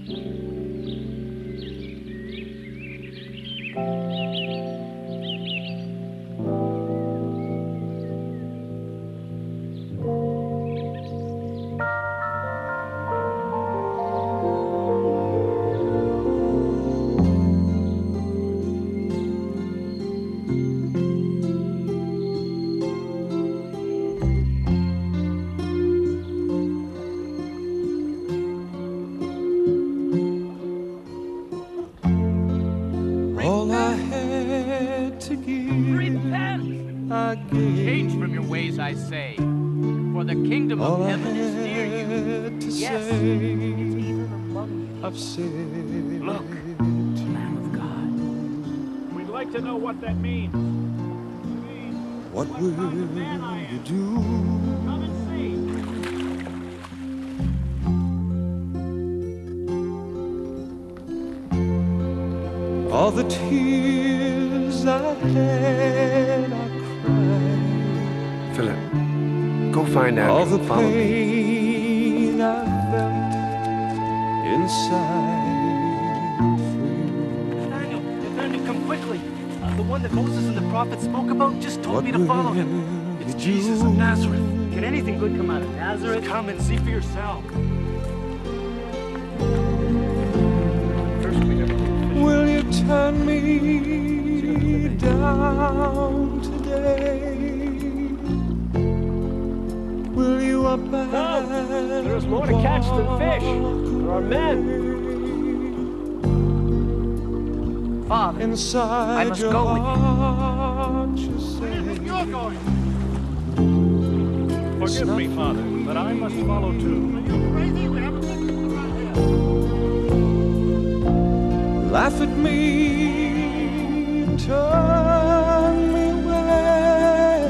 Change from your ways, I say, for the kingdom of heaven is near you. Yes, it's even among you. Look, the Lamb of God. We'd like to know what that means. What will you do? Come and see. All the tears I had, I cried. Philip, go find Andrew. All the Follow pain I felt inside for you. Nathaniel, come quickly. The one that Moses and the prophets spoke about just told me to follow him. It's Jesus of Nazareth. Can anything good come out of Nazareth? Just come and see for yourself. Will you turn me down today? Will you up and there's more to catch than fish. There are men. Father, inside I must go with you. You're going. Forgive me, Father, but I must follow too. Are you crazy? We haven't been around here. Laugh at me, turn me away.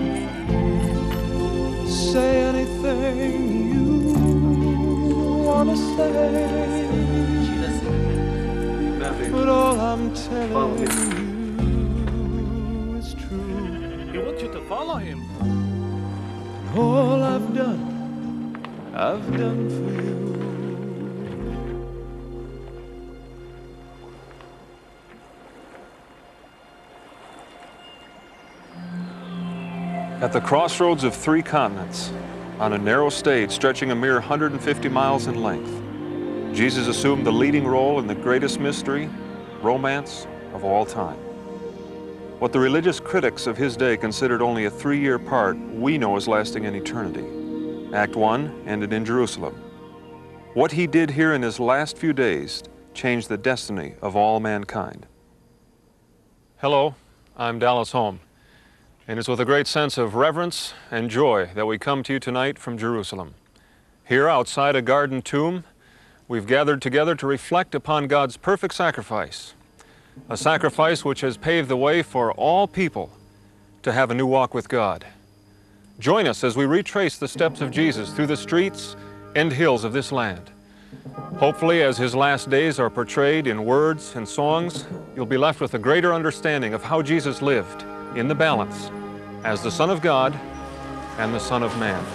Say anything you wanna say. But all I'm telling you is true. He wants you to follow him. And all I've done for you. At the crossroads of 3 continents, on a narrow stage stretching a mere 150 miles in length, Jesus assumed the leading role in the greatest mystery, romance of all time. What the religious critics of his day considered only a 3-year part, we know as lasting an eternity. Act 1 ended in Jerusalem. What he did here in his last few days changed the destiny of all mankind. Hello, I'm Dallas Holm, and it's with a great sense of reverence and joy that we come to you tonight from Jerusalem. Here outside a garden tomb, we've gathered together to reflect upon God's perfect sacrifice, a sacrifice which has paved the way for all people to have a new walk with God. Join us as we retrace the steps of Jesus through the streets and hills of this land. Hopefully, as his last days are portrayed in words and songs, you'll be left with a greater understanding of how Jesus lived in the balance as the Son of God and the Son of Man.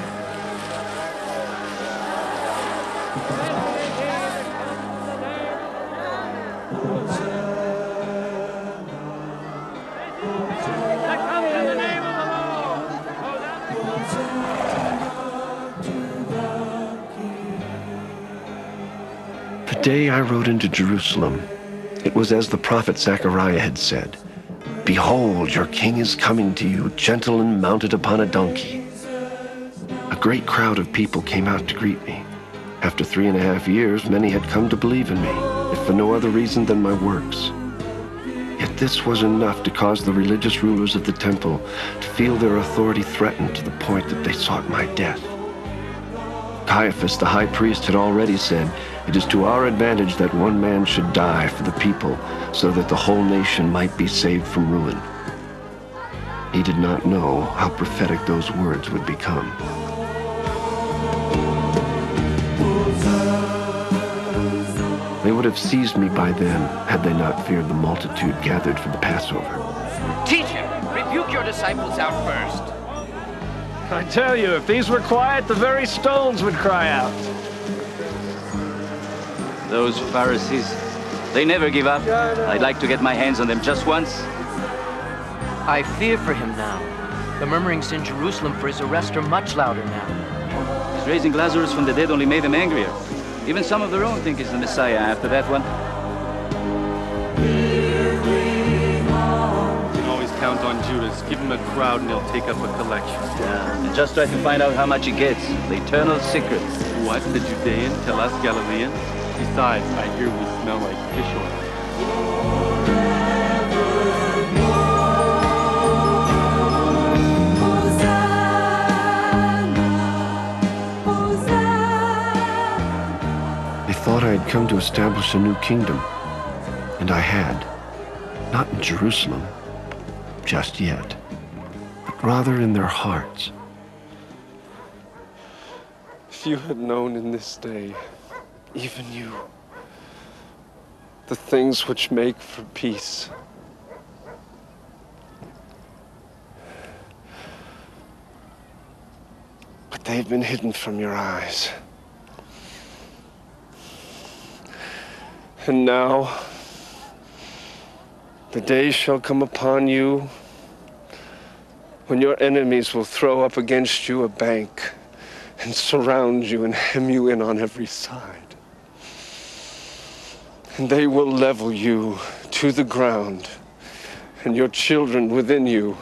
The day I rode into Jerusalem, it was as the prophet Zechariah had said, "Behold, your king is coming to you, gentle and mounted upon a donkey." A great crowd of people came out to greet me. After 3.5 years, many had come to believe in me, if for no other reason than my works. Yet this was enough to cause the religious rulers of the temple to feel their authority threatened to the point that they sought my death. Caiaphas, the high priest, had already said, "It is to our advantage that one man should die for the people, so that the whole nation might be saved from ruin." He did not know how prophetic those words would become. They would have seized me by then had they not feared the multitude gathered for the Passover. Teacher, rebuke your disciples out first. I tell you, if these were quiet, the very stones would cry out. Those Pharisees, they never give up. I'd like to get my hands on them just once. I fear for him now. The murmurings in Jerusalem for his arrest are much louder now. His raising Lazarus from the dead only made them angrier. Even some of their own think he's the Messiah after that one. You can always count on Judas. Give him a crowd and he'll take up a collection. Yeah, and just try to find out how much he gets. The eternal secret. What? The Judean tell us Galileans? Besides, I hear we smell like fish oil. They thought I had come to establish a new kingdom, and I had. Not in Jerusalem, just yet, but rather in their hearts. If you had known in this day, even you, the things which make for peace. But they've been hidden from your eyes. And now, the day shall come upon you when your enemies will throw up against you a bank and surround you and hem you in on every side. And they will level you to the ground, and your children within you.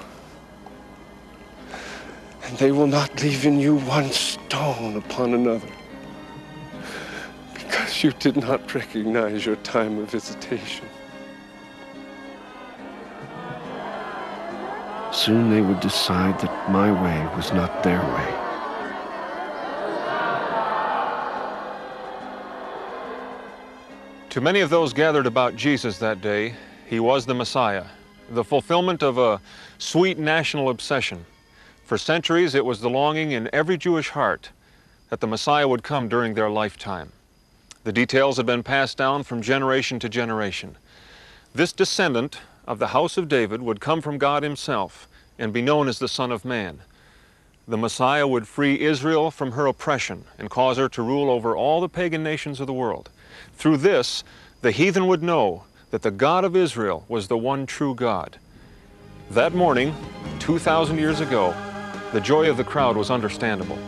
And they will not leave in you one stone upon another, because you did not recognize your time of visitation. Soon they would decide that my way was not their way. To many of those gathered about Jesus that day, he was the Messiah, the fulfillment of a sweet national obsession. For centuries, it was the longing in every Jewish heart that the Messiah would come during their lifetime. The details had been passed down from generation to generation. This descendant of the house of David would come from God himself and be known as the Son of Man. The Messiah would free Israel from her oppression and cause her to rule over all the pagan nations of the world. Through this, the heathen would know that the God of Israel was the one true God. That morning, 2,000 years ago, the joy of the crowd was understandable.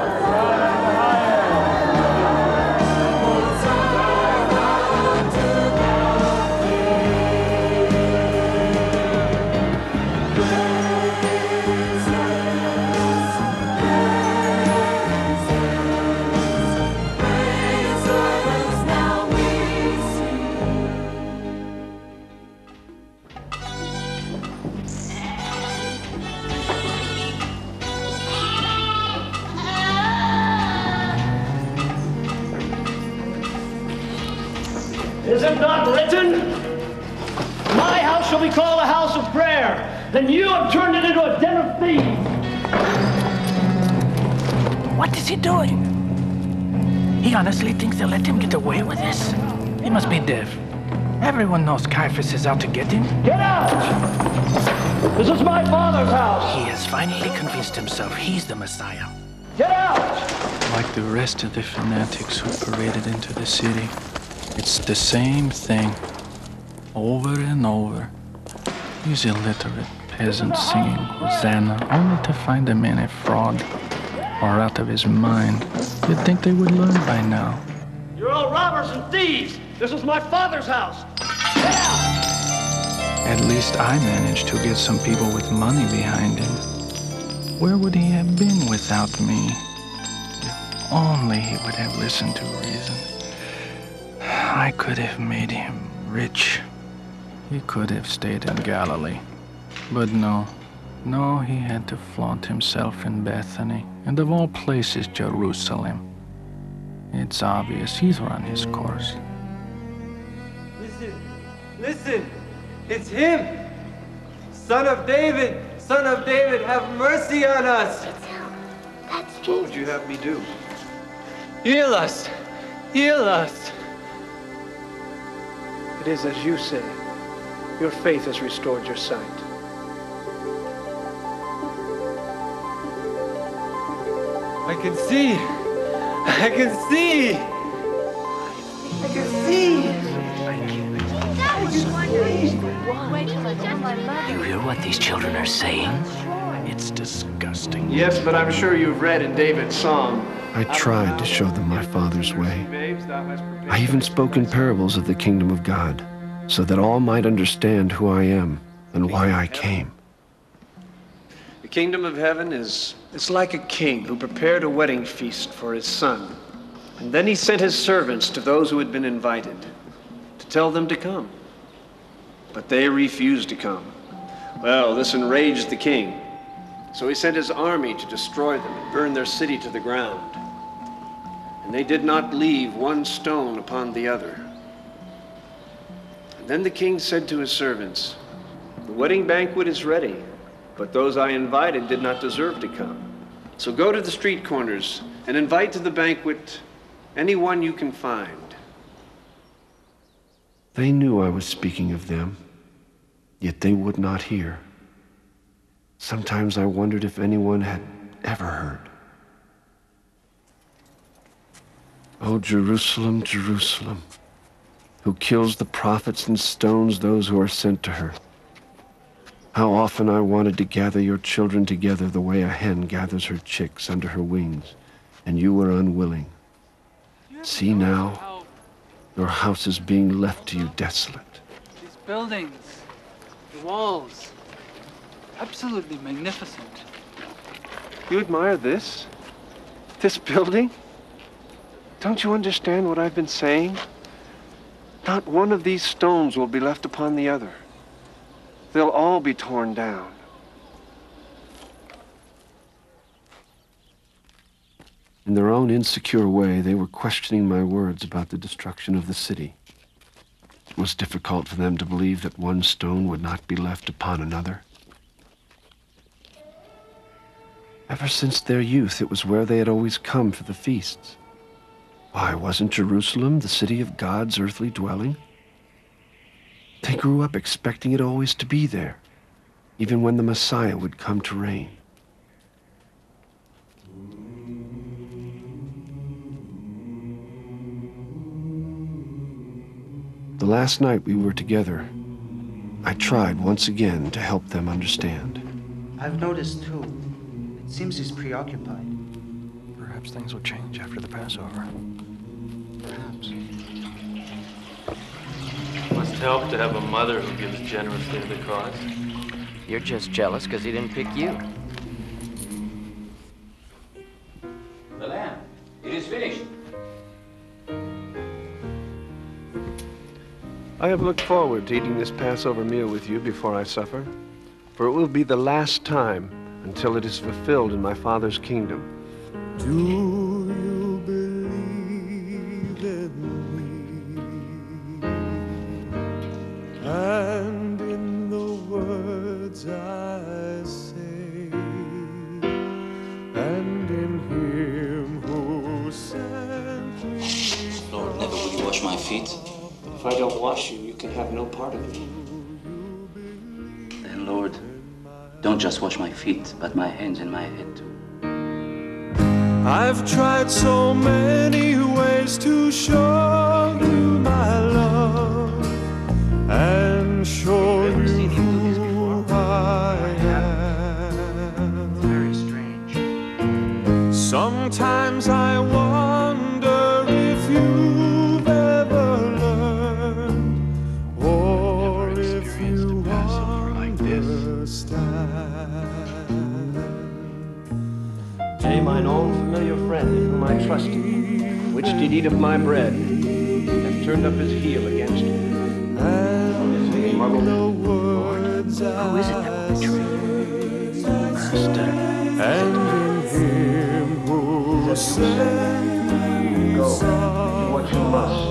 Is it not written? My house shall be called a house of prayer, and you have turned it into a den of thieves. What is he doing? He honestly thinks they'll let him get away with this? He must be deaf. Everyone knows Caiaphas is out to get him. Get out! This is my father's house. He has finally convinced himself he's the Messiah. Get out! Like the rest of the fanatics who paraded into the city, it's the same thing, over and over. These illiterate peasants singing Hosanna, only to find the man a fraud or out of his mind. You'd think they would learn by now. You're all robbers and thieves. This is my father's house. Get out! At least I managed to get some people with money behind him. Where would he have been without me? If only he would have listened to reason. I could have made him rich. He could have stayed in Galilee. But no, he had to flaunt himself in Bethany, and of all places, Jerusalem. It's obvious he's run his course. Listen, it's him! Son of David, have mercy on us! That's Jesus. What would you have me do? Heal us! Heal us! It is as you say. Your faith has restored your sight. I can see! I can see! I can see. You hear what these children are saying? It's disgusting. Yes, but I'm sure you've read in David's psalm. I tried to show them my Father's way. I even spoke in parables of the kingdom of God, so that all might understand who I am and why I came. The kingdom of heaven is like a king who prepared a wedding feast for his son. And then he sent his servants to those who had been invited to tell them to come. But they refused to come. Well, this enraged the king. So he sent his army to destroy them and burn their city to the ground. And they did not leave one stone upon the other. And then the king said to his servants, "The wedding banquet is ready, but those I invited did not deserve to come. So go to the street corners and invite to the banquet anyone you can find." They knew I was speaking of them, yet they would not hear. Sometimes I wondered if anyone had ever heard. Oh, Jerusalem, Jerusalem, who kills the prophets and stones those who are sent to her. How often I wanted to gather your children together the way a hen gathers her chicks under her wings, and you were unwilling. See now, your house is being left to you desolate. These buildings, the walls, absolutely magnificent. You admire this? This building? Don't you understand what I've been saying? Not one of these stones will be left upon the other. They'll all be torn down. In their own insecure way, they were questioning my words about the destruction of the city. It was difficult for them to believe that one stone would not be left upon another. Ever since their youth, it was where they had always come for the feasts. Why, wasn't Jerusalem the city of God's earthly dwelling? They grew up expecting it always to be there, even when the Messiah would come to reign. The last night we were together, I tried once again to help them understand. I've noticed too. It seems he's preoccupied. Perhaps things will change after the Passover. Perhaps. Must help to have a mother who gives generously to the cause. You're just jealous because he didn't pick you. The lamb, it is finished. I have looked forward to eating this Passover meal with you before I suffer, for it will be the last time until it is fulfilled in my Father's kingdom. Do you believe in me? And in the words I say, and in him who sent me. Lord, never will you wash my feet. If I don't wash you, you can have no part of me. Then, Lord, don't just wash my feet, but my hands and my head too. I've tried so many ways to show you my love and show you who I am. Very strange. Sometimes I wonder if you've ever learned, or if you understand. Nay, mine own familiar friend, in whom I trusted, which did eat of my bread, hath turned up his heel against me. Lord, who is it that will betray you? Master. And in him who sent me do what you must.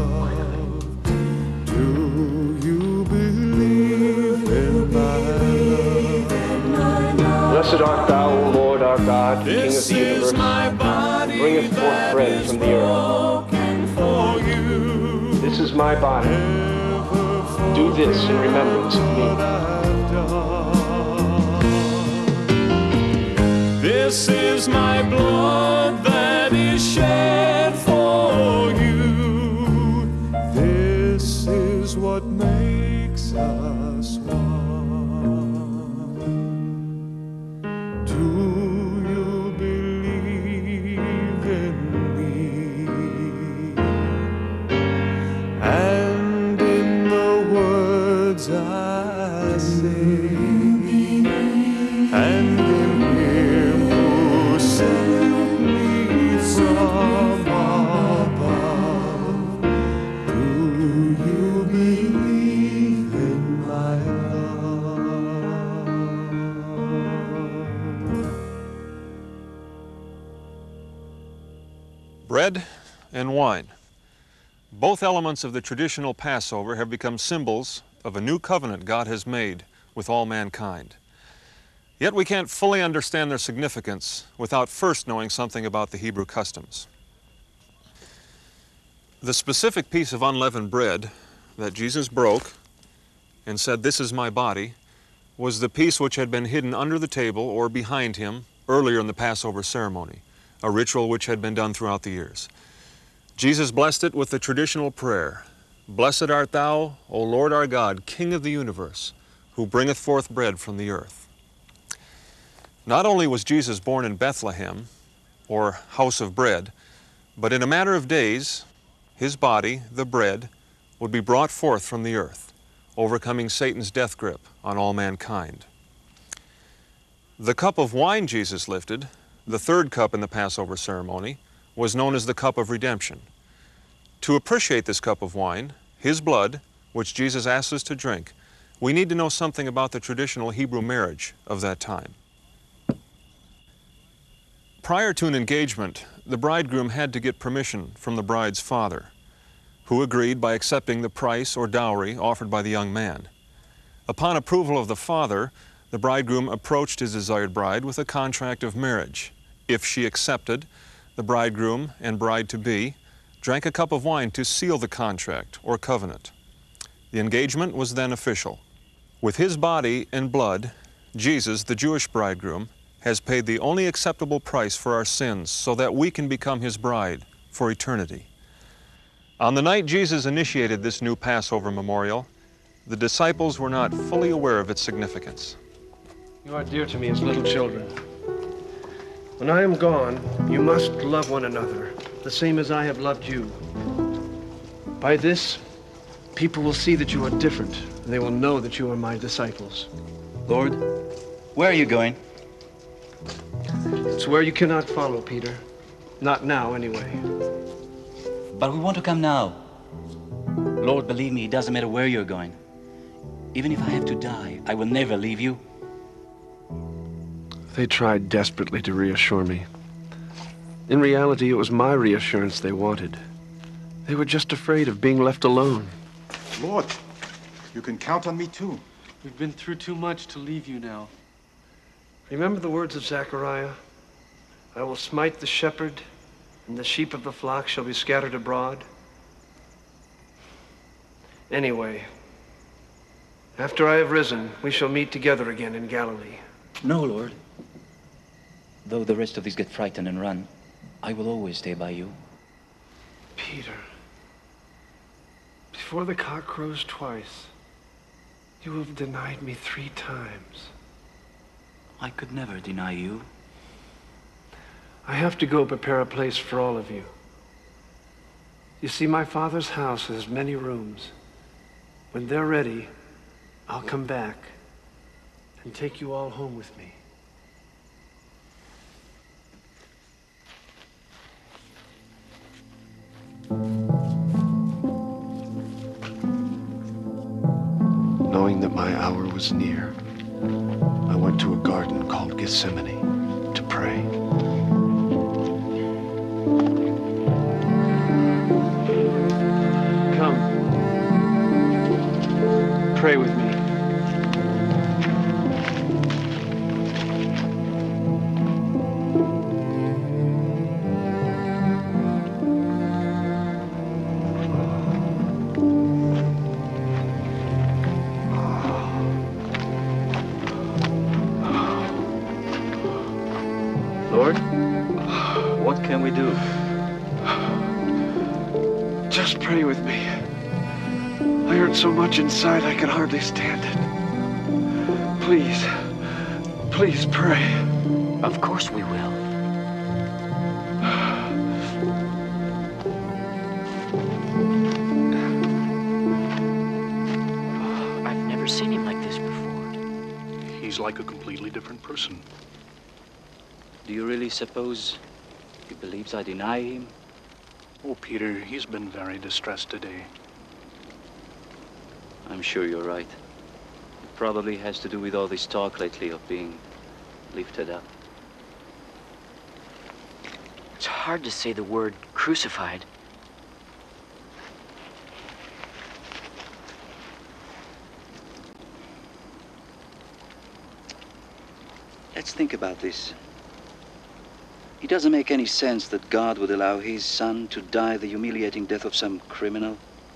Do you believe in my love? Blessed art thou, O Lord our God, King of the universe, who bringeth forth bread from the earth. This is my body. Do this in remembrance of me. This is my blood that is shed for you. what makes us one. Do you believe in me and in the words I say, and in Him who sent me from above? Do you believe in my love? Bread and wine. Both elements of the traditional Passover have become symbols of a new covenant God has made with all mankind. Yet we can't fully understand their significance without first knowing something about the Hebrew customs. The specific piece of unleavened bread that Jesus broke and said, "This is my body," was the piece which had been hidden under the table or behind him earlier in the Passover ceremony, a ritual which had been done throughout the years. Jesus blessed it with the traditional prayer, "Blessed art thou, O Lord our God, King of the universe, who bringeth forth bread from the earth." Not only was Jesus born in Bethlehem, or house of bread, but in a matter of days, his body, the bread, would be brought forth from the earth, overcoming Satan's death grip on all mankind. The cup of wine Jesus lifted, the third cup in the Passover ceremony, was known as the cup of redemption. To appreciate this cup of wine, his blood, which Jesus asked us to drink, we need to know something about the traditional Hebrew marriage of that time. Prior to an engagement, the bridegroom had to get permission from the bride's father, who agreed by accepting the price or dowry offered by the young man. Upon approval of the father, the bridegroom approached his desired bride with a contract of marriage. If she accepted, the bridegroom and bride-to-be drank a cup of wine to seal the contract or covenant. The engagement was then official. With his body and blood, Jesus, the Jewish bridegroom, has paid the only acceptable price for our sins so that we can become his bride for eternity. On the night Jesus initiated this new Passover memorial, the disciples were not fully aware of its significance. You are dear to me as little children. When I am gone, you must love one another, the same as I have loved you. By this, people will see that you are different, and they will know that you are my disciples. Lord, where are you going? It's where you cannot follow, Peter. Not now, anyway. But we want to come now. Lord, believe me, it doesn't matter where you're going. Even if I have to die, I will never leave you. They tried desperately to reassure me. In reality, it was my reassurance they wanted. They were just afraid of being left alone. Lord, you can count on me too. We've been through too much to leave you now. Remember the words of Zechariah? I will smite the shepherd, and the sheep of the flock shall be scattered abroad. Anyway, after I have risen, we shall meet together again in Galilee. No, Lord. Though the rest of these get frightened and run, I will always stay by you. Peter, before the cock crows twice, you have denied me 3 times. I could never deny you. I have to go prepare a place for all of you. You see, my Father's house has many rooms. When they're ready, I'll come back and take you all home with me. Knowing that my hour was near, I went to a garden called Gethsemane to pray. Come, pray with me. Lord, what can we do? Just pray with me. I hurt so much inside I could hardly stand it. Please, please pray. Of course we will. I've never seen him like this before. He's like a completely different person. Do you really suppose he believes I deny him? Oh, Peter, he's been very distressed today. I'm sure you're right. It probably has to do with all this talk lately of being lifted up. It's hard to say the word crucified. Let's think about this. It doesn't make any sense that God would allow his son to die the humiliating death of some criminal.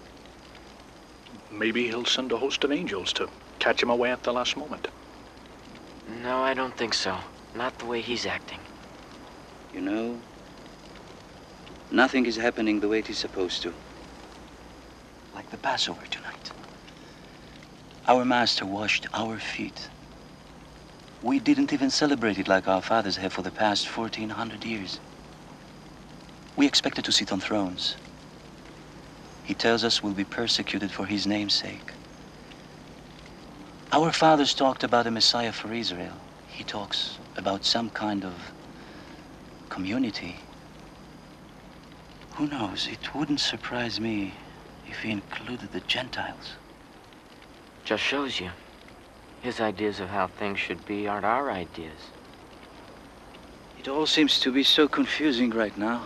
Maybe he'll send a host of angels to catch him away at the last moment. No, I don't think so. Not the way he's acting. You know, nothing is happening the way it is supposed to. Like the Passover tonight. Our Master washed our feet. We didn't even celebrate it like our fathers have for the past 1400 years. We expected to sit on thrones. He tells us we'll be persecuted for his name's sake. Our fathers talked about a Messiah for Israel. He talks about some kind of community. Who knows? It wouldn't surprise me if he included the Gentiles. Just shows you. His ideas of how things should be aren't our ideas. It all seems to be so confusing right now.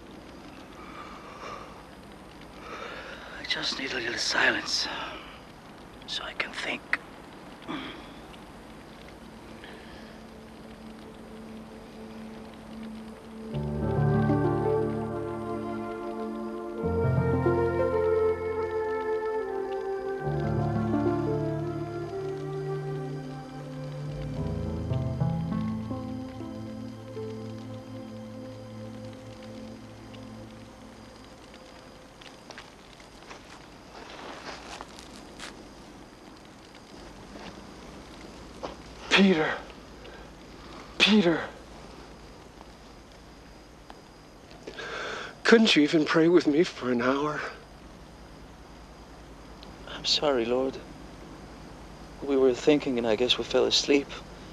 I just need a little silence so I can think. Peter. Peter. Couldn't you even pray with me for an hour? I'm sorry, Lord. We were thinking and I guess we fell asleep.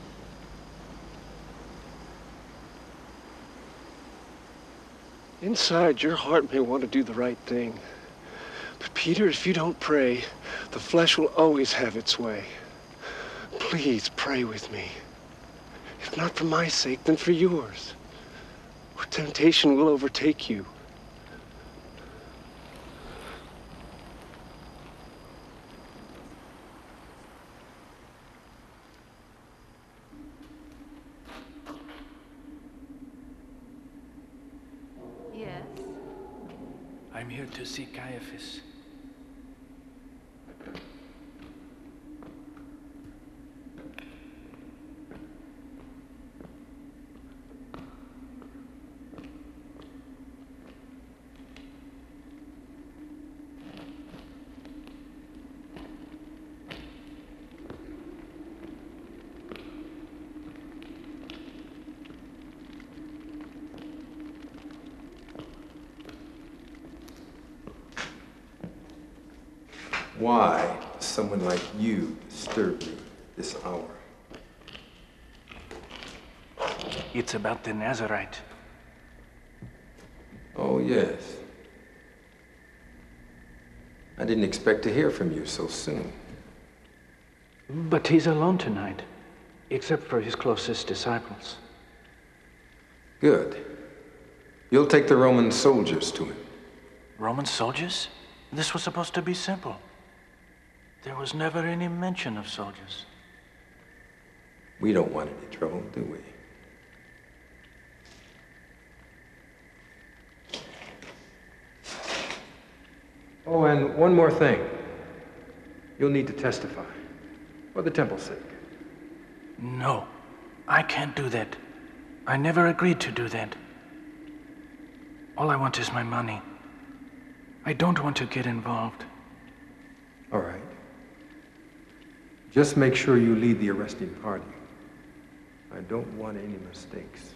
Inside, your heart may want to do the right thing. But Peter, if you don't pray, the flesh will always have its way. Please pray with me. If not for my sake, then for yours. Or temptation will overtake you. Yes? I'm here to see Caiaphas. Why does someone like you disturb me this hour? It's about the Nazarite. Oh, yes. I didn't expect to hear from you so soon. But he's alone tonight, except for his closest disciples. Good. You'll take the Roman soldiers to him. Roman soldiers? This was supposed to be simple. There was never any mention of soldiers. We don't want any trouble, do we? Oh, and one more thing. You'll need to testify. For the temple's sake. No, I can't do that. I never agreed to do that. All I want is my money. I don't want to get involved. Just make sure you lead the arresting party. I don't want any mistakes.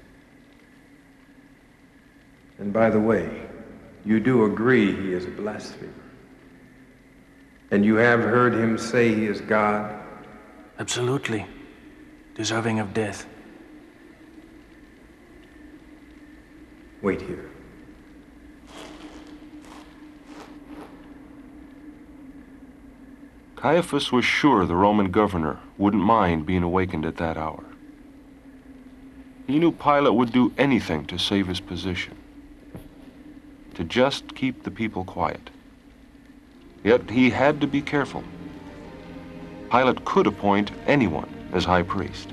And by the way, you do agree he is a blasphemer. And you have heard him say he is God? Absolutely. Deserving of death. Wait here. Caiaphas was sure the Roman governor wouldn't mind being awakened at that hour. He knew Pilate would do anything to save his position, to just keep the people quiet. Yet he had to be careful. Pilate could appoint anyone as high priest.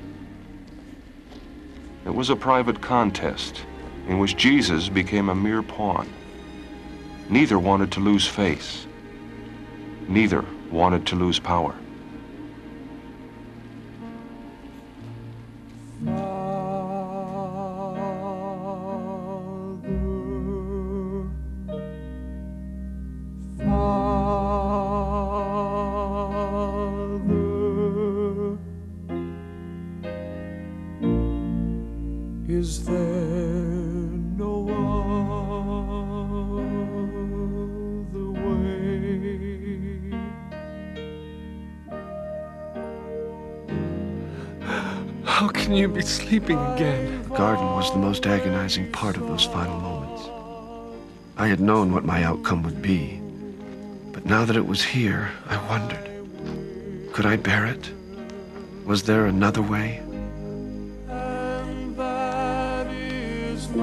It was a private contest in which Jesus became a mere pawn. Neither wanted to lose face. Neither wanted to lose power. Is there no other way? How can you be sleeping again? The garden was the most agonizing part of those final moments. I had known what my outcome would be, but now that it was here, I wondered, could I bear it? Was there another way? My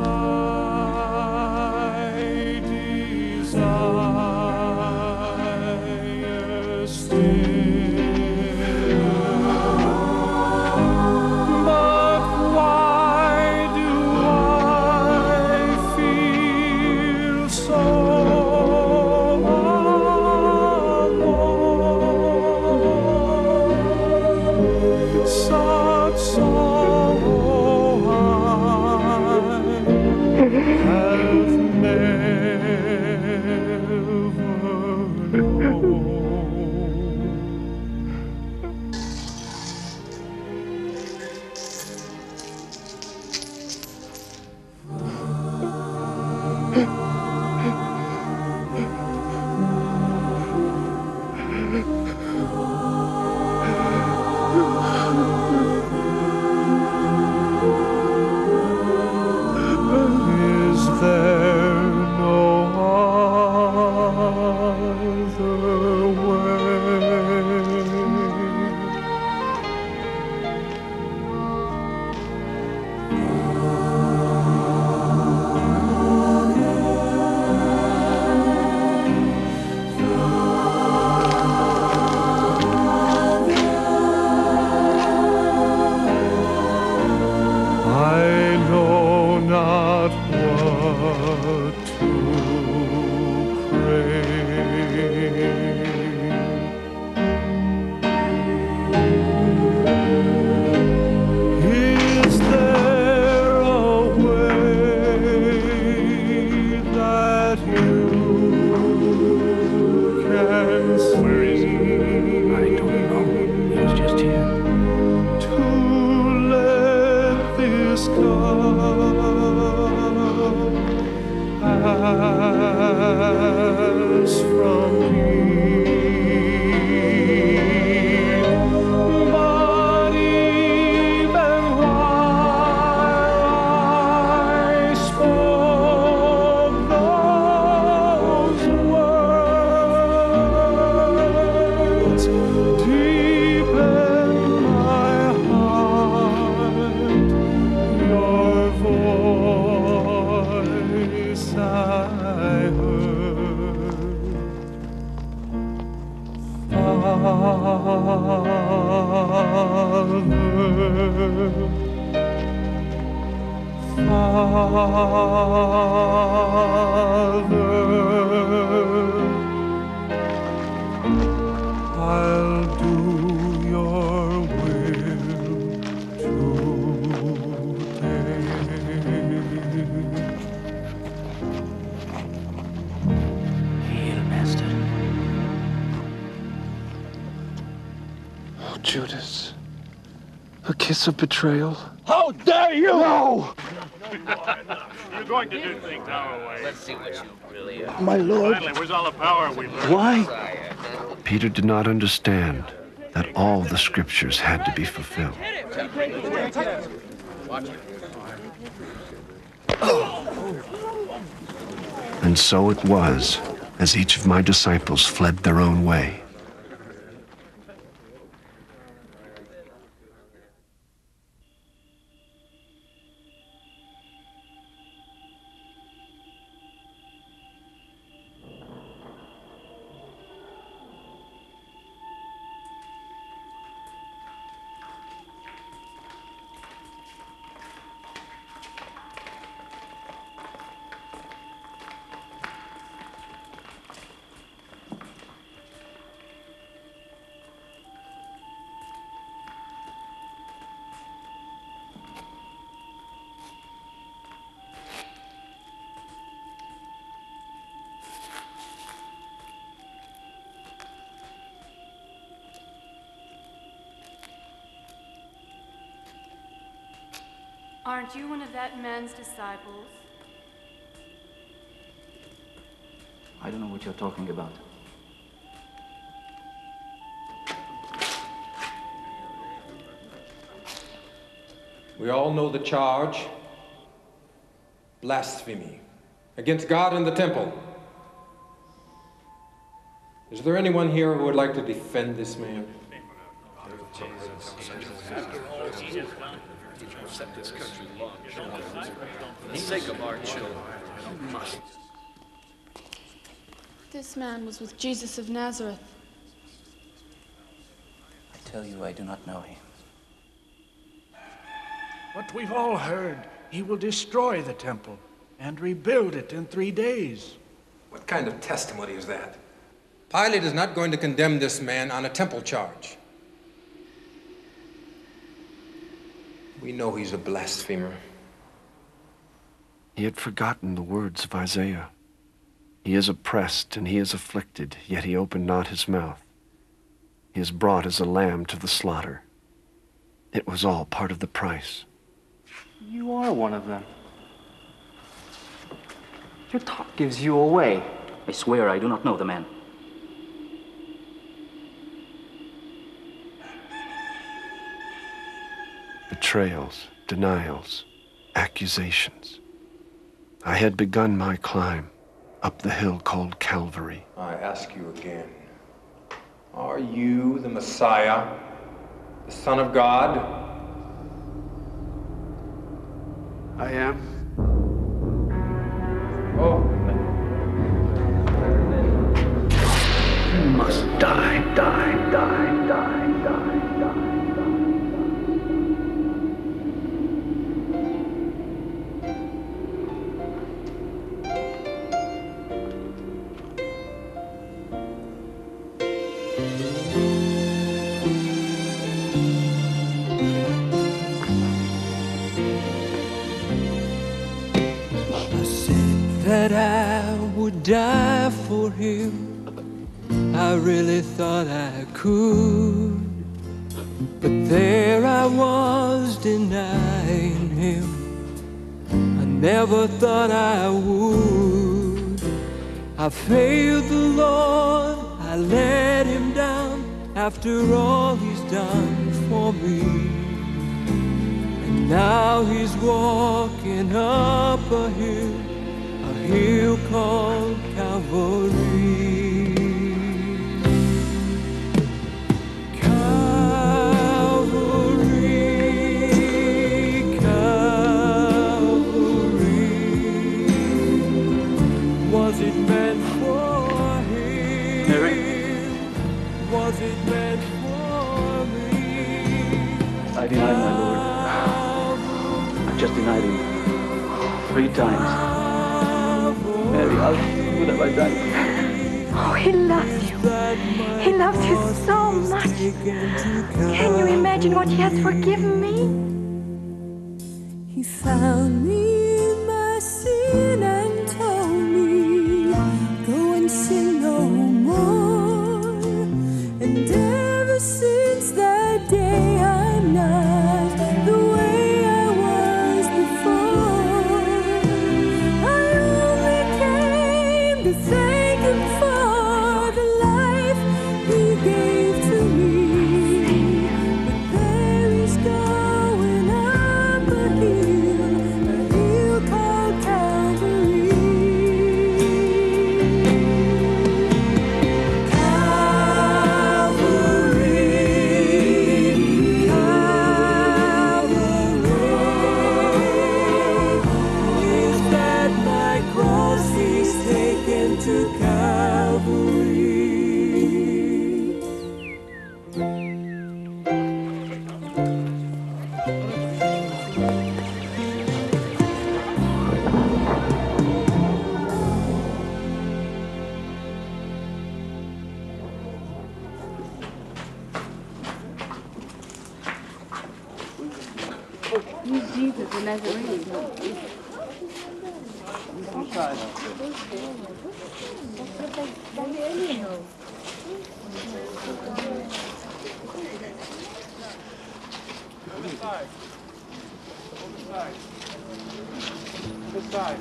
desire still, but why do I feel so alone? Such sorrow have never known. Is there no other way? I know not what to pray. Is there a way that you can see? Where is he? I don't know. He was just here. To let this cup pass from me, but even while I spoke those words, deep in my heart, your voice I heard. Father, I'll do your will today. Hail, Master. Judas. A kiss of betrayal? How dare you! No! You're going to do things our way. Let's see what you really are. My lord. Finally, where's all the power we learned? Why? Peter did not understand that all the scriptures had to be fulfilled. And so it was, as each of my disciples fled their own way. Aren't you one of that man's disciples? I don't know what you're talking about. We all know the charge. Blasphemy against God and the temple. Is there anyone here who would like to defend this man? Set this country long. For the sake of our children, you must. This man was with Jesus of Nazareth. I tell you, I do not know him. But we've all heard he will destroy the temple and rebuild it in 3 days. What kind of testimony is that? Pilate is not going to condemn this man on a temple charge. We know he's a blasphemer. He had forgotten the words of Isaiah. He is oppressed and he is afflicted, yet he opened not his mouth. He is brought as a lamb to the slaughter. It was all part of the price. You are one of them. Your talk gives you away. I swear I do not know the man. Betrayals, denials, accusations. I had begun my climb up the hill called Calvary. I ask you again, are you the Messiah, the Son of God? I am. Oh. You must die, die, die, die, die, die. That I would die for him. I really thought I could, but there I was denying him. I never thought I would. I failed the Lord, I let him down after all he's done for me. And now he's walking up a hill called Calvary. Calvary, Calvary. Was it meant for him? Mary? Was it meant for me? I denied my Lord. I've just denied him 3 times. Mary, I'll do that like that. Oh, he loves you. He loves you so much. Can you imagine what he has forgiven me? He found me in my sin and told me, go and sin no more. And ever since that Jesus the Nazarene. This side.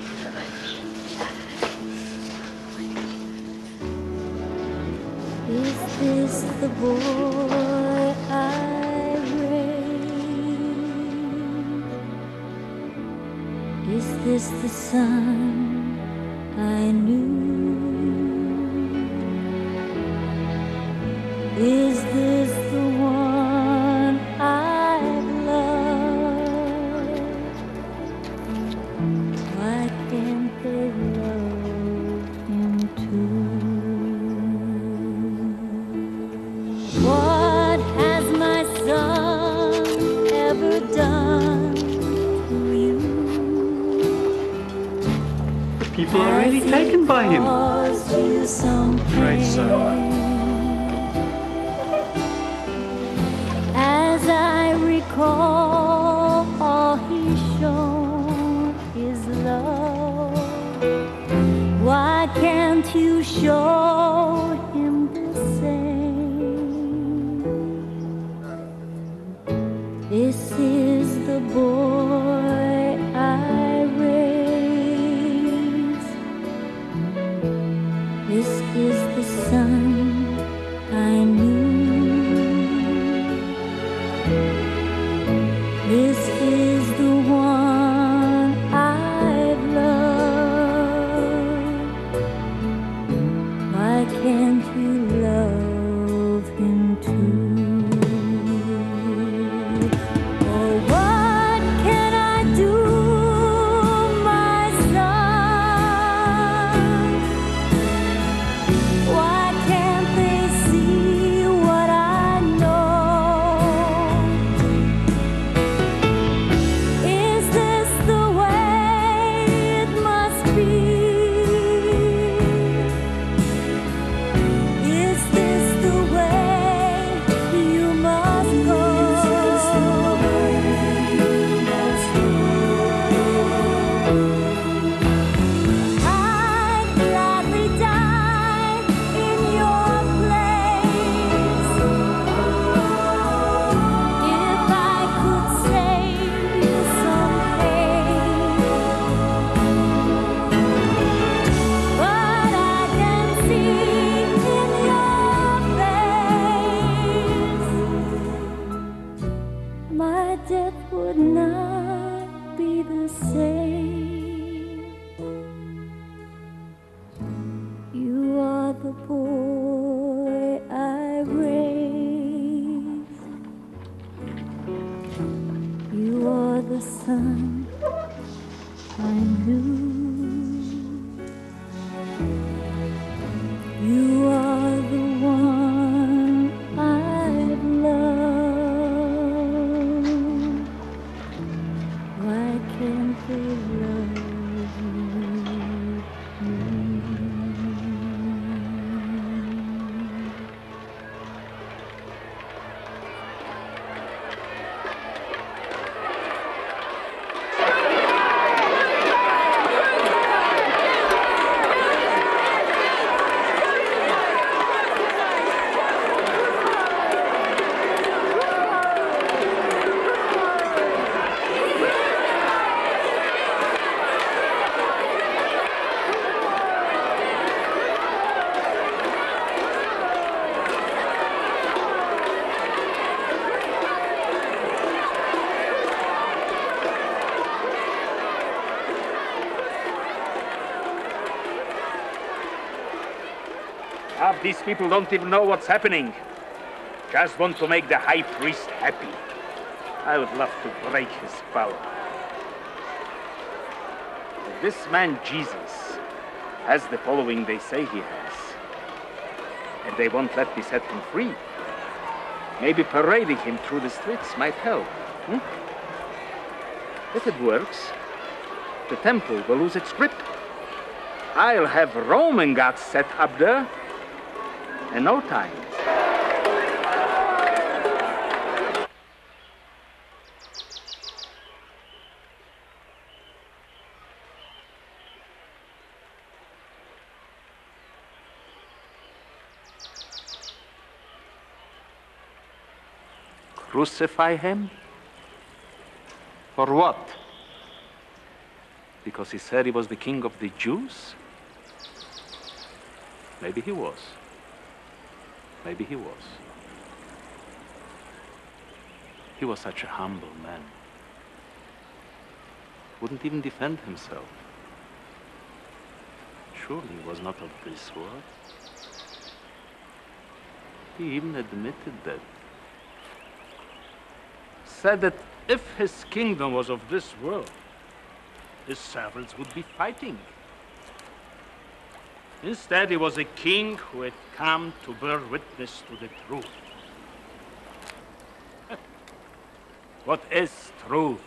Is this the boy I raised? Is this the son I knew? Is this the one I've loved? Why can't they love him too? What has my son ever done to you? The people are really taken by him. Caused you some Great son. As I recall, all he's shown is love. Why can't you show him the same? This is the boy I raised. This is the son I knew. This is the one I've loved. Why can't you love him too? Oh, what can I do, my son? Why can't they see what I know? Is this the way it must be? Is this the way you must go? I'd gladly die in your place if I could save you some pain. But I can see in your face my death would not be the same. You are the boy I raised. You are the son I knew. You are the one I've loved. Why can't they love you? Half these people don't even know what's happening. Just want to make the high priest happy. I would love to break his power. If this man Jesus has the following they say he has, and they won't let me set him free, maybe parading him through the streets might help. If it works, the temple will lose its grip. I'll have Roman gods set up there in no time. crucify him? For what? Because he said he was the king of the Jews? Maybe he was. Maybe he was. He was such a humble man. Wouldn't even defend himself. Surely he was not of this world. He even admitted that. Said that if his kingdom was of this world, his servants would be fighting. Instead, he was a king who had come to bear witness to the truth. What is truth?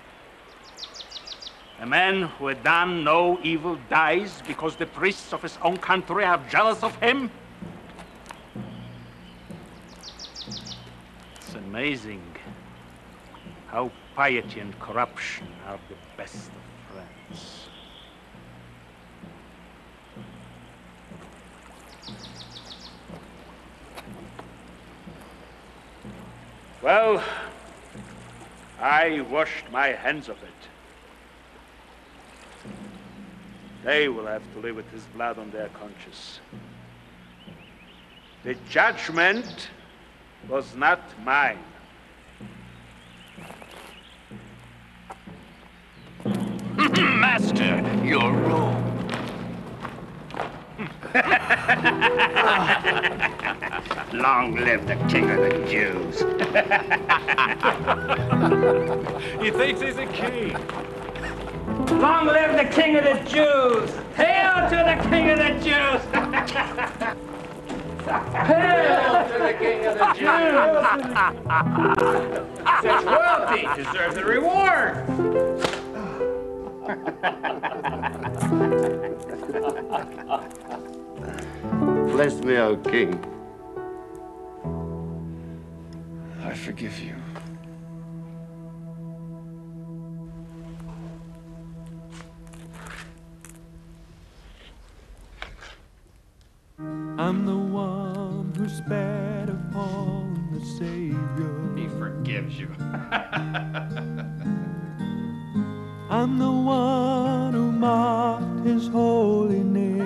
A man who had done no evil dies because the priests of his own country are jealous of him? It's amazing how piety and corruption are the best of friends. Well, I washed my hands of it. They will have to live with his blood on their conscience. The judgment was not mine. Master, your robe. Long live the King of the Jews. He thinks he's a king. Long live the King of the Jews! Hail to the King of the Jews! Hail to the King of the Jews! Such royalty deserves a reward. Bless me, O King. I forgive you. I'm the one who spat upon the Savior. He forgives you. I'm the one who mocked his holy name.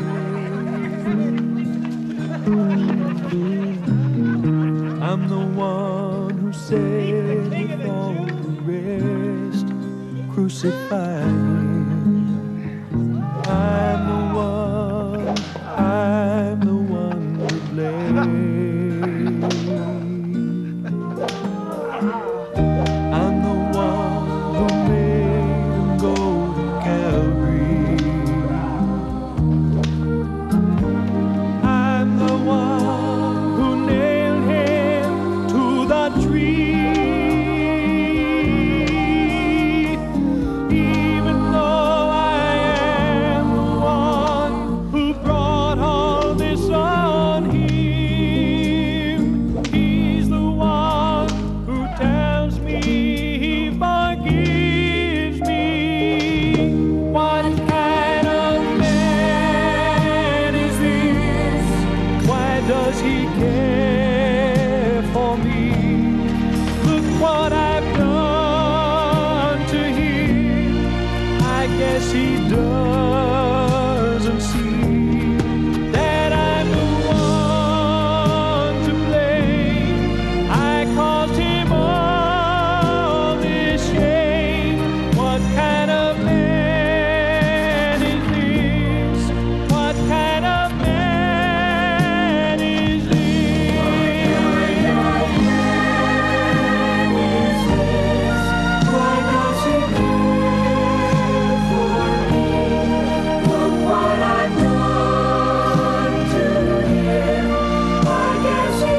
I'm the one who said with all the rest, crucify him. I'm the one to blame. I'm the one who made him go to Calvary. I'm the one who nailed him to the tree. Even though I am the one who brought all this on him, he's the one who tells me he forgives me. What kind of man is this? Why does he care for me? Look what I've done to him. I guess he doesn't see that I'm the one to blame. I caused him all this shame. What kind of man is this? What kind of man is this? Why does he care for me? Look what I've done to him. I guess he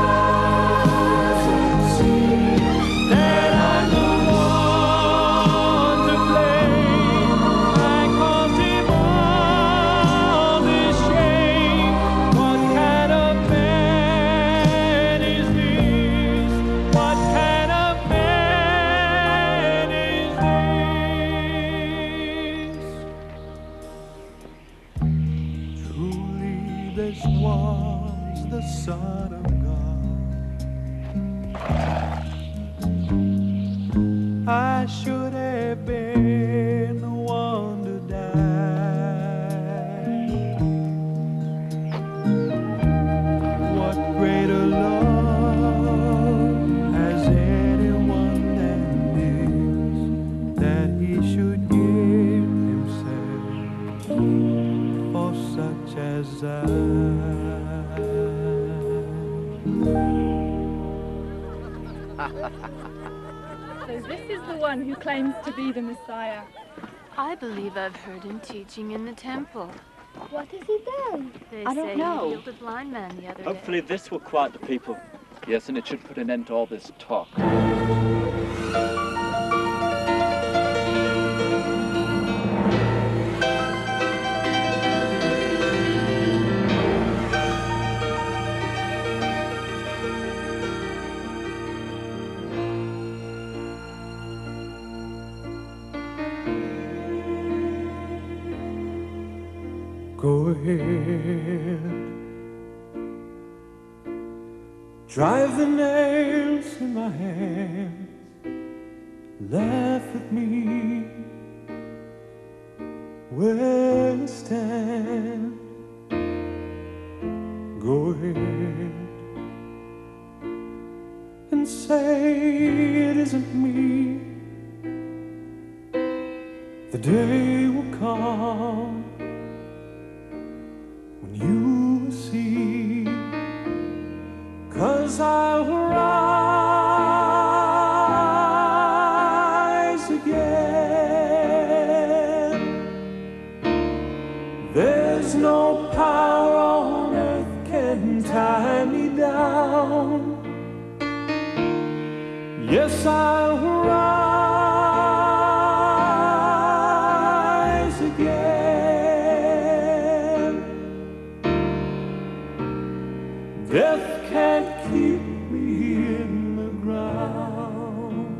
doesn't see that I'm the one to blame. I caused him all this shame. What kind of man is this? What kind of man is this? Truly this was the Son of God. I should have been the one to die. What greater love has anyone than this, that he should give himself for such as I? So this is the one who claims to be the Messiah. I believe I've heard him teaching in the temple. What has he done? They I don't say know. he healed a blind man the other Hopefully day. this will quiet the people. Yes, and it should put an end to all this talk. Go ahead, drive the nails in my hands, laugh at me where you stand. Go ahead and say it isn't me. The day will come when you will see, 'cause I'll rise again. There's no power on earth can tie me down. Yes, I'll rise again. Death can't keep me in the ground.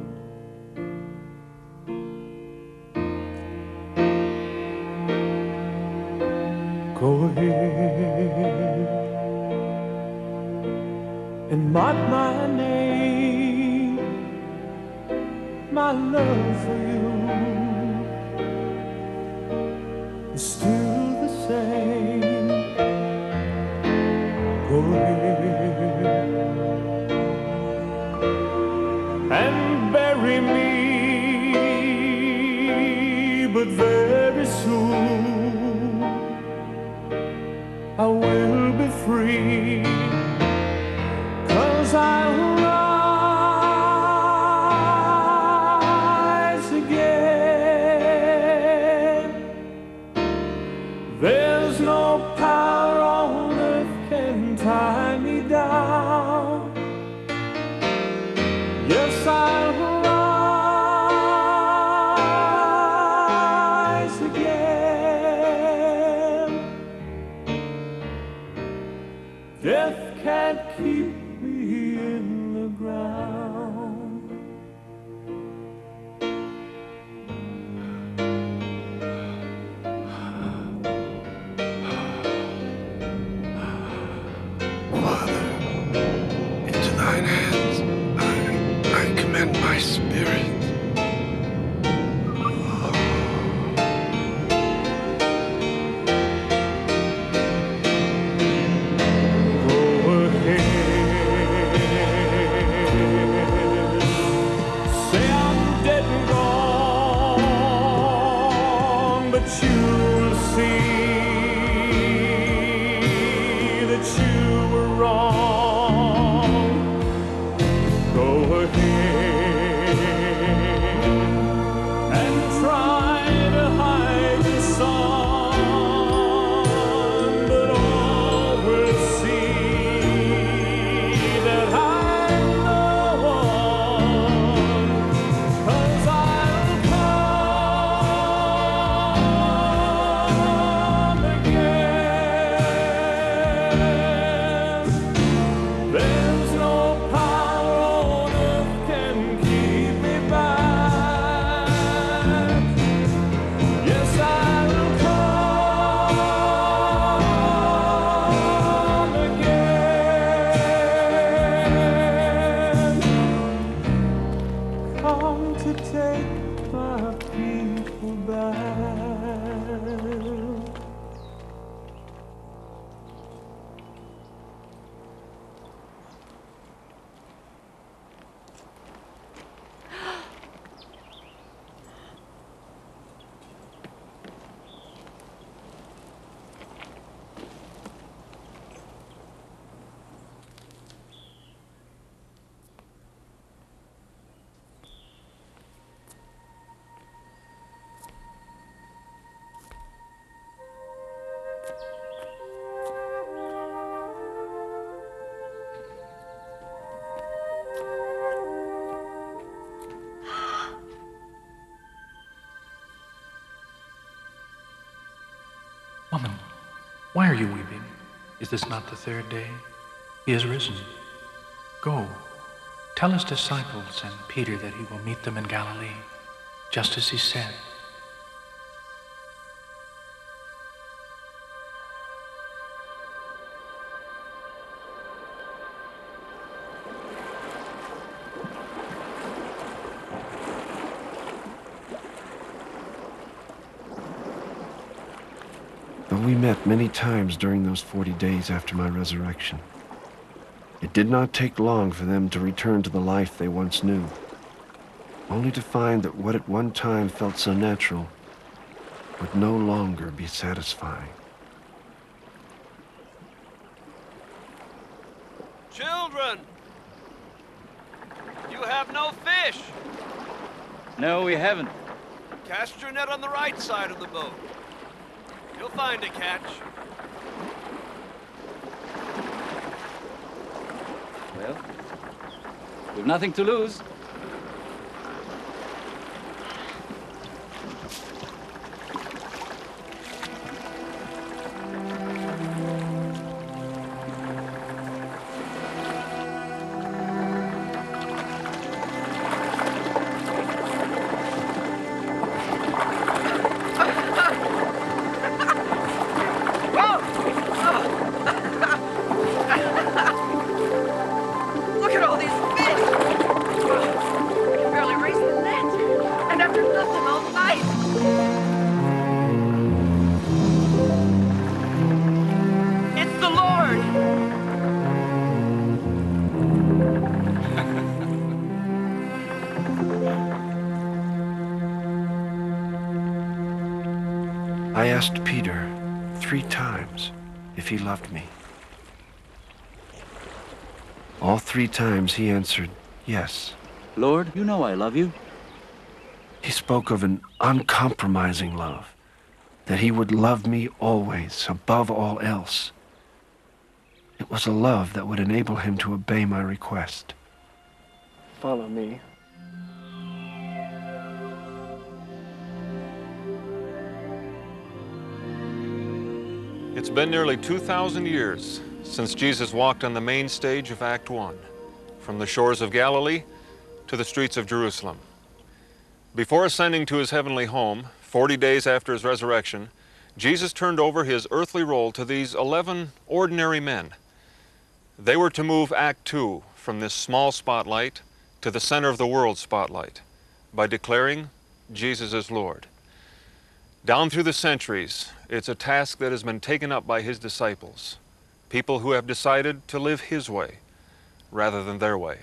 Go ahead and mark my name, my love for you is still the same. Go ahead and bury me, but very soon I will be free, 'cause I'll rise again. There's no power on earth can tie me down. Yes, I'll rise again. Death can't keep me in the ground. Father, into thine hands I commend my spirit. Go ahead Why are you weeping? Is this not the third day? He is risen. Go, tell his disciples and Peter that he will meet them in Galilee, just as he said. Though we met many times during those 40 days after my resurrection, it did not take long for them to return to the life they once knew, only to find that what at one time felt so natural would no longer be satisfying. Children! You have no fish! No, we haven't. Cast your net on the right side of the boat. You'll find a catch. Well, we've nothing to lose. Look at all these fish! You barely raised the net, and after nothing all night. It's the Lord! I asked Peter 3 times if he loved me. All 3 times he answered, yes. Lord, you know I love you. He spoke of an uncompromising love, that he would love me always, above all else. It was a love that would enable him to obey my request. Follow me. It's been nearly 2,000 years since Jesus walked on the main stage of Act 1, from the shores of Galilee to the streets of Jerusalem. Before ascending to his heavenly home, 40 days after his resurrection, Jesus turned over his earthly role to these 11 ordinary men. They were to move Act 2 from this small spotlight to the center of the world spotlight by declaring Jesus is Lord. Down through the centuries, it's a task that has been taken up by his disciples, people who have decided to live his way rather than their way.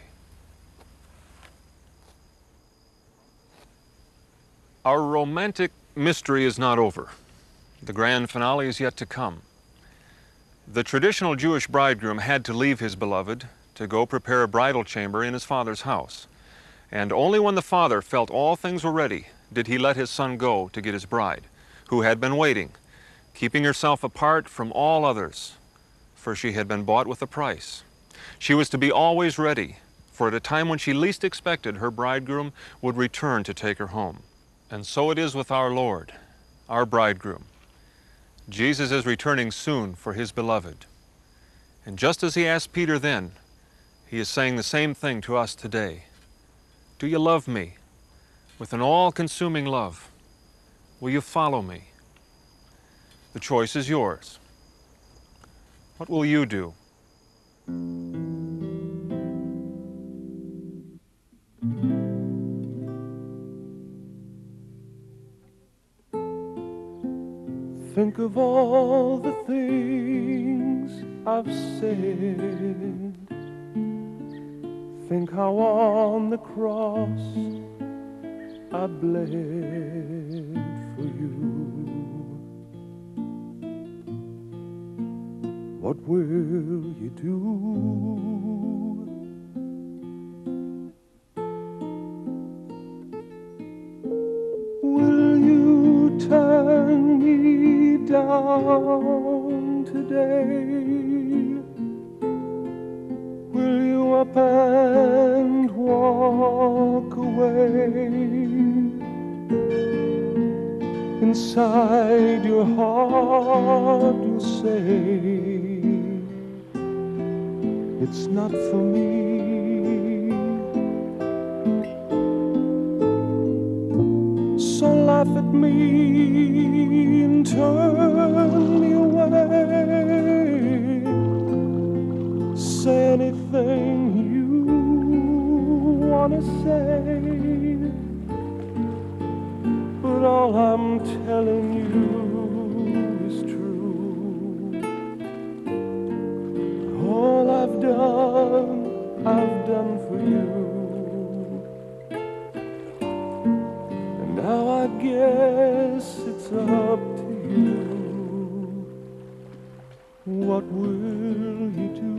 Our romantic mystery is not over. The grand finale is yet to come. The traditional Jewish bridegroom had to leave his beloved to go prepare a bridal chamber in his father's house. And only when the father felt all things were ready did he let his son go to get his bride, who had been waiting, keeping herself apart from all others, for she had been bought with a price. She was to be always ready, for at a time when she least expected, her bridegroom would return to take her home. And so it is with our Lord, our bridegroom. Jesus is returning soon for his beloved. And just as he asked Peter then, he is saying the same thing to us today. Do you love me with an all-consuming love? Will you follow me? The choice is yours. What will you do? Think of all the things I've said. Think how on the cross I bled for you. What will you do? Will you turn me down today? Will you up and walk away? Inside your heart you say it's not for me. So laugh at me and turn me away. Say anything you wanna say, but all I'm telling you is true. All I've done for you. And now I guess it's up to you. What will you do?